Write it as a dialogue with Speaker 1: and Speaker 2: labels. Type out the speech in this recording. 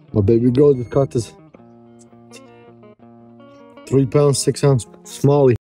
Speaker 1: My baby girl just caught this 3 pound, 6 ounce smallie.